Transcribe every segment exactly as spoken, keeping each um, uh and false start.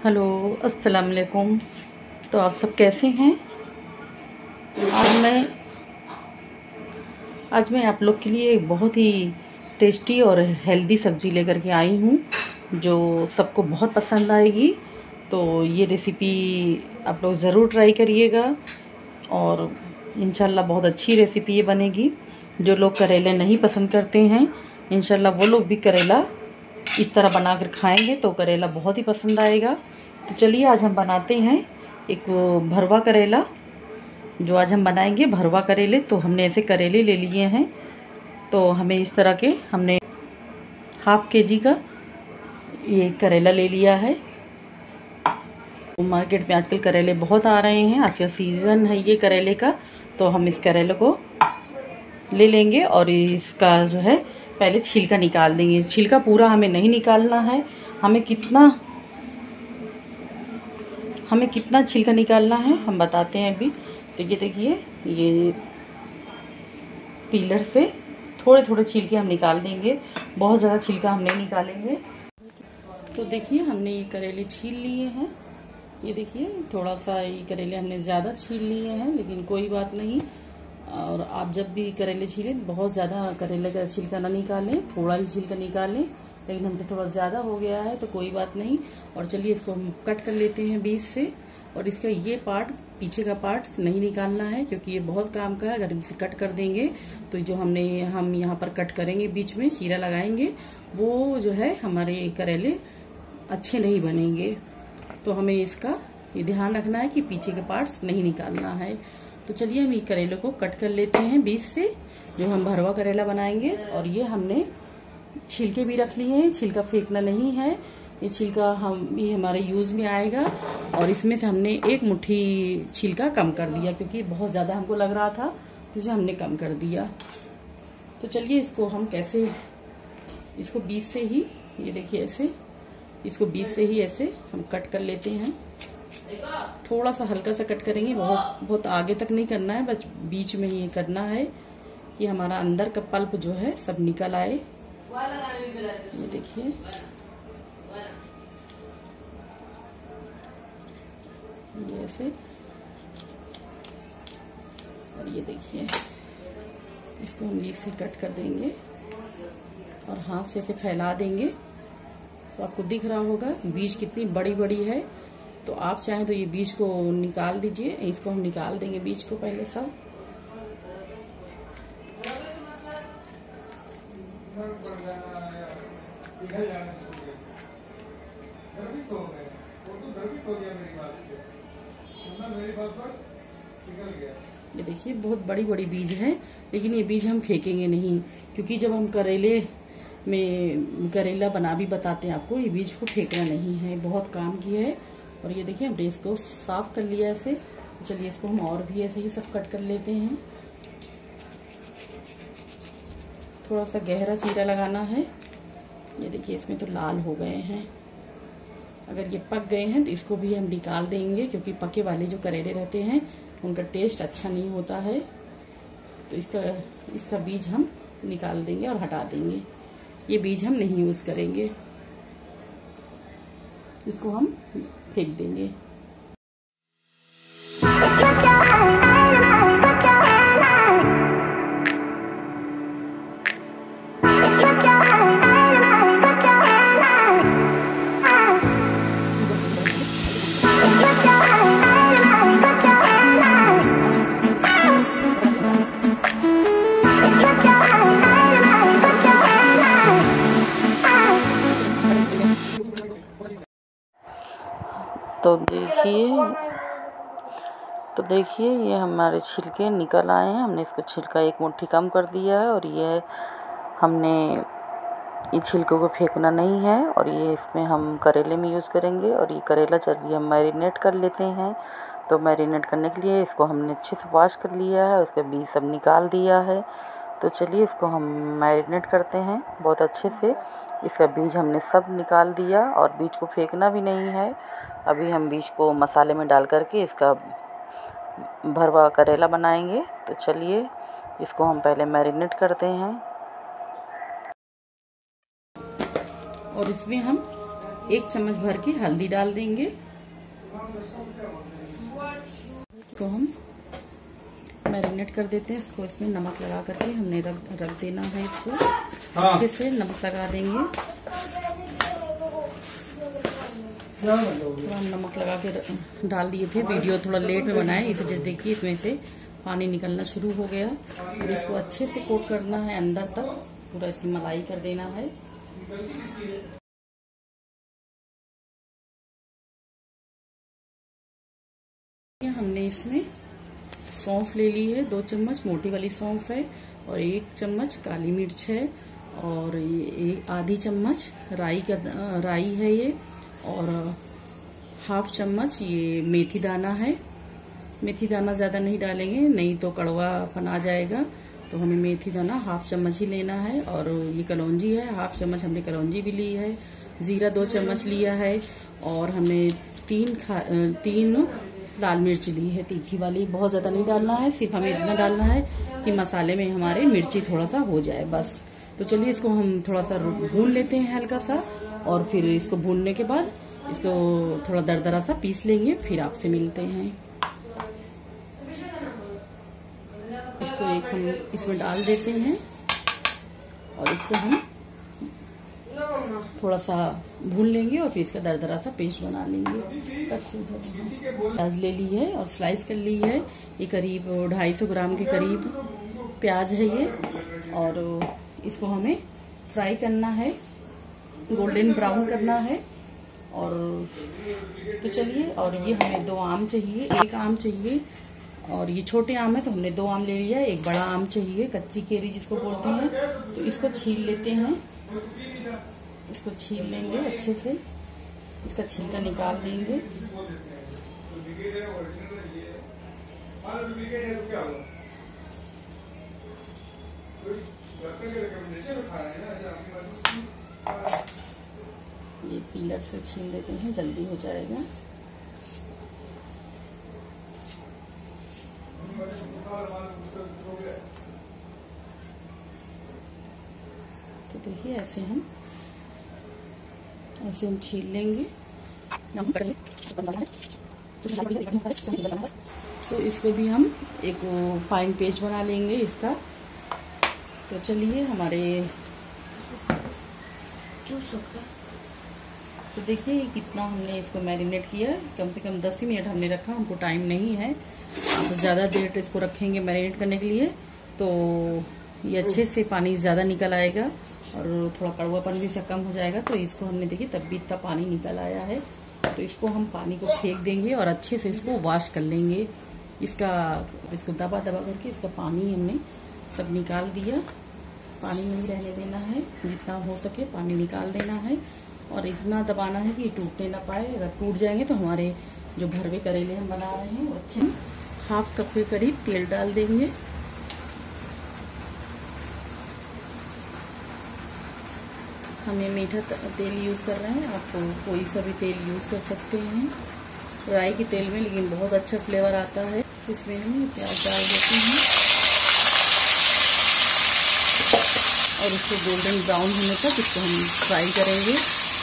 Hello, अस्सलाम वालेकुम। तो आप सब कैसे हैं? आज मैं आज मैं आप लोग के लिए एक बहुत ही टेस्टी और हेल्दी सब्ज़ी लेकर के आई हूँ जो सबको बहुत पसंद आएगी। तो ये रेसिपी आप लोग ज़रूर ट्राई करिएगा और इंशाल्लाह बहुत अच्छी रेसिपी ये बनेगी। जो लोग करेले नहीं पसंद करते हैं, इंशाल्लाह वो लोग भी करेला इस तरह बनाकर खाएंगे तो करेला बहुत ही पसंद आएगा। तो चलिए आज हम बनाते हैं एक भरवा करेला। जो आज हम बनाएंगे भरवा करेले, तो हमने ऐसे करेले ले लिए हैं। तो हमें इस तरह के हमने हाफ के जी का ये करेला ले लिया है। मार्केट में आजकल करेले बहुत आ रहे हैं, आजकल सीज़न है ये करेले का। तो हम इस करेले को ले लेंगे और इसका जो है पहले छिलका निकाल देंगे। छिलका पूरा हमें नहीं निकालना है, हमें कितना हमें कितना छिलका निकालना है हम बताते हैं अभी। तो ये देखिए, ये पीलर से थोड़े थोड़े छिलके हम निकाल देंगे, बहुत ज़्यादा छिलका हम नहीं निकालेंगे। तो देखिए हमने ये करेले छील लिए हैं। ये देखिए थोड़ा सा ये करेले हमने ज़्यादा छील लिए हैं, लेकिन कोई बात नहीं। और आप जब भी करेले छीलें बहुत ज़्यादा करेले का छिलका ना निकालें, थोड़ा ही छिलका निकालें। लेकिन हम तो थोड़ा ज़्यादा हो गया है तो कोई बात नहीं। और चलिए इसको हम कट कर लेते हैं बीच से। और इसका ये पार्ट, पीछे का पार्ट नहीं निकालना है क्योंकि ये बहुत काम का है। अगर इसे कट कर देंगे तो जो हमने हम यहाँ पर कट करेंगे, बीच में चीरा लगाएंगे, वो जो है हमारे करेले अच्छे नहीं बनेंगे। तो हमें इसका ये ध्यान रखना है कि पीछे के पार्ट्स नहीं निकालना है। तो चलिए हम ये करेले को कट कर लेते हैं बीच से, जो हम भरवा करेला बनाएंगे। और ये हमने छिलके भी रख लिए हैं, छिलका फेंकना नहीं है। ये छिलका हम भी हमारे यूज में आएगा। और इसमें से हमने एक मुट्ठी छिलका कम कर दिया क्योंकि बहुत ज्यादा हमको लग रहा था, तो इसे हमने कम कर दिया। तो चलिए इसको हम कैसे, इसको बीच से ही, ये देखिए ऐसे, इसको बीच से ही ऐसे हम कट कर लेते हैं। थोड़ा सा हल्का सा कट करेंगे, बहुत बहुत आगे तक नहीं करना है, बस बीच में ही करना है कि हमारा अंदर का पल्प जो है सब निकल आए। ये देखिए, ये ऐसे। और ये देखिए, इसको हम बीच से कट कर देंगे और हाथ से ऐसे फैला देंगे तो आपको दिख रहा होगा बीज कितनी बड़ी बड़ी है। तो आप चाहें तो ये बीज को निकाल दीजिए। इसको हम निकाल देंगे बीज को पहले सब। ये देखिए बहुत बड़ी बड़ी बीज है, लेकिन ये बीज हम फेंकेंगे नहीं क्योंकि जब हम करेले में करेला बना भी बताते हैं आपको, ये बीज को फेंकना नहीं है, बहुत काम की है। और ये देखिए हमने इसको साफ कर लिया ऐसे। चलिए इसको हम और भी ऐसे ही सब कट कर लेते हैं। थोड़ा सा गहरा चीरा लगाना है। ये देखिए इसमें तो लाल हो गए हैं। अगर ये पक गए हैं तो इसको भी हम निकाल देंगे क्योंकि पके वाले जो करेले रहते हैं उनका टेस्ट अच्छा नहीं होता है। तो इसका इसका बीज हम निकाल देंगे और हटा देंगे। ये बीज हम नहीं यूज करेंगे, इसको हम फेंक देंगे। तो देखिए तो देखिए ये हमारे छिलके निकल आए हैं। हमने इसको छिलका एक मुट्ठी कम कर दिया है। और ये हमने ये छिलकों को फेंकना नहीं है। और ये इसमें हम करेले में यूज़ करेंगे। और ये करेला चलिए हम मैरिनेट कर लेते हैं। तो मैरिनेट करने के लिए इसको हमने अच्छे से वॉश कर लिया है, उसका बीज सब निकाल दिया है। तो चलिए इसको हम मैरिनेट करते हैं बहुत अच्छे से। इसका बीज हमने सब निकाल दिया और बीज को फेंकना भी नहीं है। अभी हम बीज को मसाले में डाल करके इसका भरवा करेला बनाएंगे। तो चलिए इसको हम पहले मैरिनेट करते हैं। और इसमें हम एक चम्मच भर के हल्दी डाल देंगे। तो हम मैरिनेट कर देते हैं इसको, इसमें नमक लगा करके हमने रख रख देना है इसको। हाँ। अच्छे से नमक लगा देंगे। थोड़ा नमक लगा के डाल दिए थे, वीडियो थोड़ा लेट में बनाए इसे। जैसे देखिए इसमें से पानी निकलना शुरू हो गया और इसको अच्छे से कोट करना है अंदर तक, पूरा इसकी मलाई कर देना है। हमने इसमें सौंफ ले ली है, दो चम्मच मोटी वाली सौंफ है, और एक चम्मच काली मिर्च है, और ये आधी चम्मच राई का राई है ये, और हाफ चम्मच ये मेथी दाना है। मेथी दाना ज़्यादा नहीं डालेंगे, नहीं तो कड़वापन आ जाएगा, तो हमें मेथी दाना हाफ चम्मच ही लेना है। और ये कलौंजी है, हाफ चम्मच हमने कलौंजी भी ली है। जीरा दो चम्मच लिया है, और हमने तीन खा तीन लाल मिर्च ली है तीखी वाली। बहुत ज़्यादा नहीं डालना है, सिर्फ हमें इतना डालना है कि मसाले में हमारे मिर्ची थोड़ा सा हो जाए बस। तो चलिए इसको हम थोड़ा सा भून लेते हैं हल्का सा, और फिर इसको भूनने के बाद इसको थोड़ा दरदरा सा पीस लेंगे, फिर आपसे मिलते हैं। इसको एक हम इसमें डाल देते हैं और इसको हम थोड़ा सा भून लेंगे और फिर इसका दरदरा सा पेस्ट बना लेंगे। प्याज ले ली है और स्लाइस कर ली है, ये करीब ढाई सौ ग्राम के करीब प्याज है ये, और इसको हमें फ्राई करना है, गोल्डन ब्राउन करना है। और तो चलिए, और ये हमें दो आम चाहिए, एक आम चाहिए, और ये छोटे आम है तो हमने दो आम ले लिया है। एक बड़ा आम चाहिए, कच्ची केरी जिसको बोलते हैं, तो इसको छील लेते हैं। इसको छील लेंगे अच्छे से, इसका छिलका निकाल देंगे। ये पीलर से छील देते हैं, जल्दी हो जाएगा। तो देखिए ऐसे हम ऐसे हम छील लेंगे। तो इसको भी हम एक फाइन पेस्ट बना लेंगे इसका। तो चलिए हमारे तो देखिए कितना हमने इसको मैरिनेट किया, कम से कम दस ही मिनट हमने रखा, हमको टाइम नहीं है। आप ज़्यादा देर इसको रखेंगे मैरिनेट करने के लिए तो ये अच्छे से पानी ज़्यादा निकल आएगा और थोड़ा कड़वापन भी से कम हो जाएगा। तो इसको हमने देखिए तब भी इतना पानी निकल आया है, तो इसको हम पानी को फेंक देंगे और अच्छे से इसको वॉश कर लेंगे। इसका इसको दबा दबा करके इसका पानी हमने सब निकाल दिया। पानी नहीं रहने देना है, जितना हो सके पानी निकाल देना है, और इतना दबाना है कि टूटने ना पाए। अगर टूट जाएंगे तो हमारे जो भरवे करेले हम बना रहे हैं वो अच्छे। हाफ कप के करीब तेल डाल देंगे। हमें मीठा तेल यूज़ कर रहे हैं, आप कोई सा भी तेल यूज़ कर सकते हैं राई के तेल में, लेकिन बहुत अच्छा फ्लेवर आता है। इसमें हम प्याज डाल देते हैं और इसको गोल्डन ब्राउन होने तक इसको हम फ्राई करेंगे।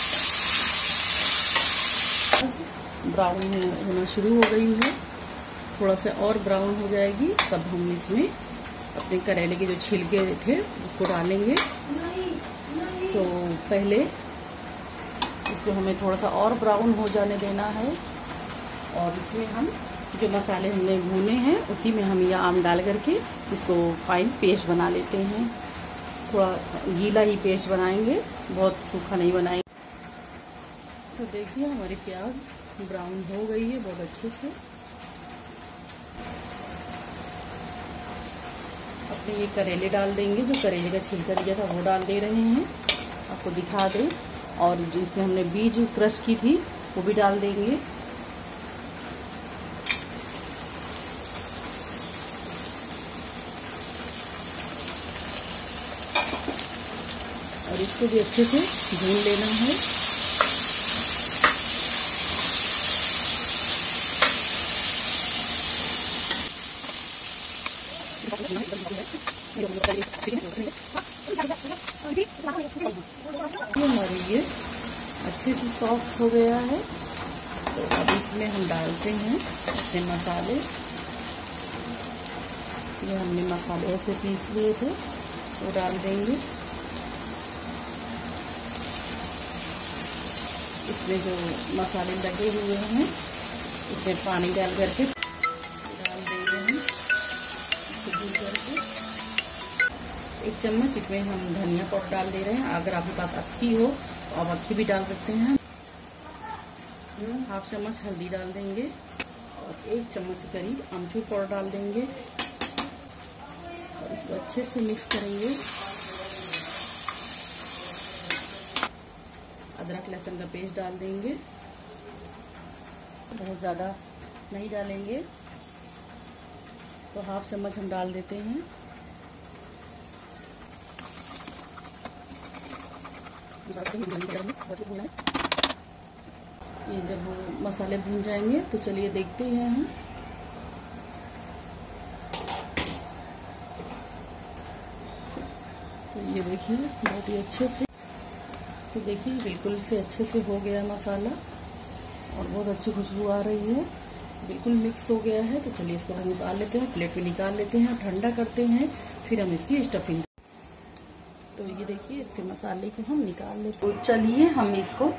ब्राउन होना शुरू हो गई है, थोड़ा सा और ब्राउन हो जाएगी तब हम इसमें अपने करेले के जो छिलके थे उसको डालेंगे। तो पहले इसको हमें थोड़ा सा और ब्राउन हो जाने देना है, और इसमें हम जो मसाले हमने भुने हैं उसी में हम ये आम डाल करके इसको फाइन पेस्ट बना लेते हैं। थोड़ा गीला ही पेस्ट बनाएंगे, बहुत सूखा नहीं बनाएंगे। तो देखिए हमारी प्याज ब्राउन हो गई है बहुत अच्छे से। अपने ये करेले डाल देंगे, जो करेले का छिलका दिया था वो डाल दे रहे हैं, आपको दिखा दें। और जिसमें हमने बीज क्रश की थी वो भी डाल देंगे। और इसको भी अच्छे से भून लेना है। हमारी ये अच्छे से सॉफ्ट हो गया है। तो अब इसमें हम डालते हैं अपने मसाले। ये हमने मसाले ऐसे पीस लिए थे वो डाल देंगे। इसमें जो मसाले लगे हुए हैं इसमें पानी डाल करके डाल देंगे हम भून करके। एक चम्मच इसमें हम धनिया पाउडर डाल दे रहे हैं। अगर आपके पास अक्खी हो तो आप अक्खी भी डाल सकते हैं। हाफ चम्मच हल्दी डाल देंगे और एक चम्मच करीब अमचूर पाउडर डाल देंगे और इसको अच्छे से मिक्स करेंगे। अदरक लहसुन का पेस्ट डाल देंगे, बहुत ज़्यादा नहीं डालेंगे, तो हाफ चम्मच हम डाल देते हैं। ये जब मसाले भून जाएंगे तो चलिए देखते हैं हम। तो ये देखिए बहुत ही अच्छे से, तो देखिए बिल्कुल से अच्छे से हो गया मसाला और बहुत अच्छी खुशबू आ रही है। बिल्कुल मिक्स हो गया है। तो चलिए इसको हम निकाल लेते हैं, प्लेट में निकाल लेते हैं, ठंडा करते हैं, फिर हम इसकी स्टफिंग। तो ये देखिए इससे मसाले को हम निकाल लेते हैं। तो चलिए हम इसको,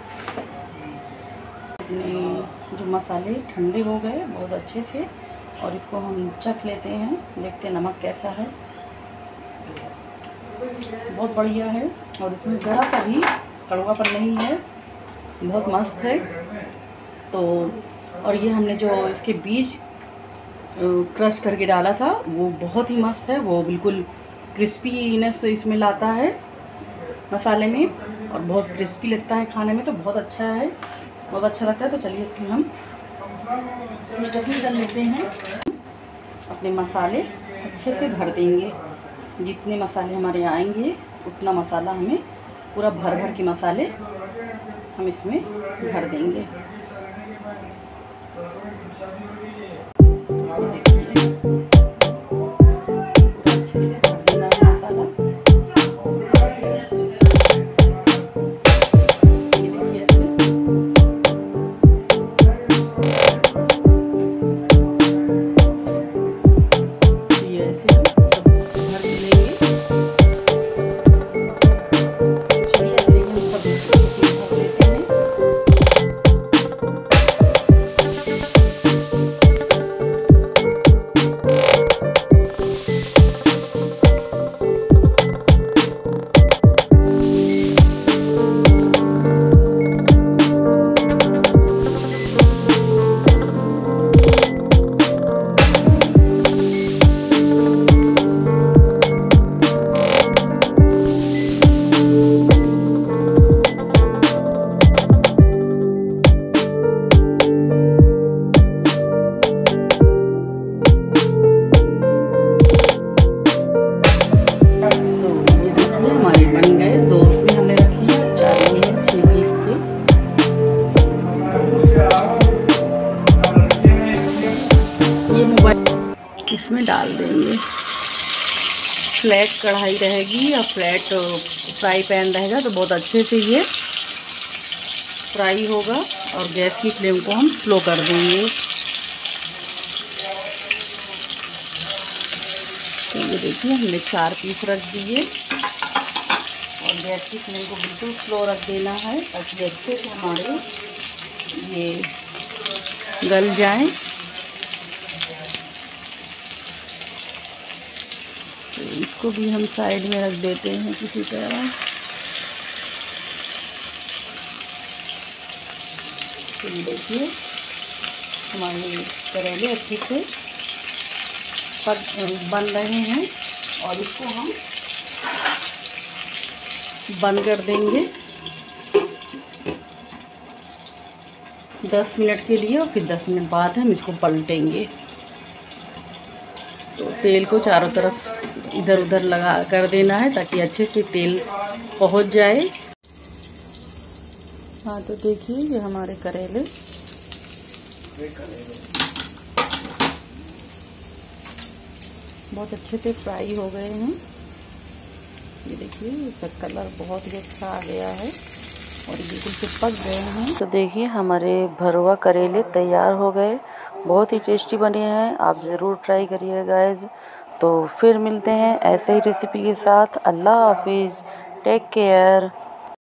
अपने जो मसाले ठंडे हो गए बहुत अच्छे से, और इसको हम चख लेते हैं, देखते हैं नमक कैसा है। बहुत बढ़िया है और इसमें ज़रा सा भी कड़वापन नहीं है, बहुत मस्त है। तो और ये हमने जो इसके बीज क्रश करके डाला था वो बहुत ही मस्त है, वो बिल्कुल क्रिस्पीनेस इसमें लाता है मसाले में और बहुत क्रिस्पी लगता है खाने में, तो बहुत अच्छा है, बहुत अच्छा लगता है। तो चलिए इसकी हम स्टफिंग कर लेते हैं। अपने मसाले अच्छे से भर देंगे, जितने मसाले हमारे आएंगे उतना मसाला हमें, पूरा भर भर के मसाले हम इसमें भर देंगे। इसमें डाल देंगे। फ्लैट कढ़ाई रहेगी या फ्लैट फ्राई पैन रहेगा तो बहुत अच्छे से ये फ्राई होगा, और गैस की फ्लेम को हम स्लो कर देंगे। तो ये देखिए हमने चार पीस रख दिए और गैस की फ्लेम को बिल्कुल स्लो रख देना है ताकि अच्छे से हमारे ये गल जाए। तो इसको भी हम साइड में रख देते हैं किसी तरह। तो ये देखिए हमारे करेले अच्छे से पक बन रहे हैं और इसको हम बंद कर देंगे दस मिनट के लिए, और फिर दस मिनट बाद हम इसको पलटेंगे। तो तेल को चारों तरफ इधर उधर लगा कर देना है ताकि अच्छे से तेल पहुंच जाए। हाँ तो देखिए ये हमारे करेले बहुत अच्छे से फ्राई हो गए हैं। ये देखिए इसका कलर बहुत ही अच्छा आ गया है और ये बिल्कुल से पक गए हैं। तो देखिए हमारे भरवा करेले तैयार हो गए, बहुत ही टेस्टी बने हैं। आप ज़रूर ट्राई करिए गाइज। तो फिर मिलते हैं ऐसे ही रेसिपी के साथ। अल्लाह हाफिज़, टेक केयर।